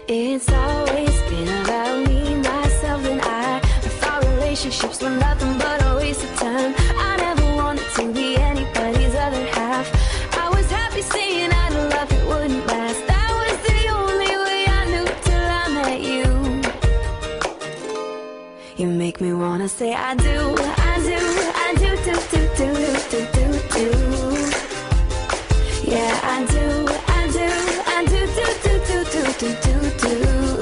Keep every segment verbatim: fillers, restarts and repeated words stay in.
It's always been about me, myself, and I. I thought relationships were nothing but a waste of time. I never wanted to be anybody's other half. I was happy saying I knew love it wouldn't last. That was the only way I knew till I met you. You make me wanna say I do, I do, I do, do, do, do, do, do, do, do. Yeah, I do, I do, I do, do, do, do, do, do, do, do.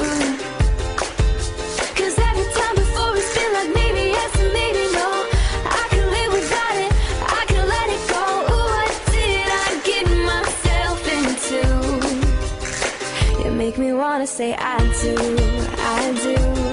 Cause every time before it's been like maybe yes and maybe no. I can live without it, I can let it go. Ooh, what did I get myself into? You make me wanna say I do, I do.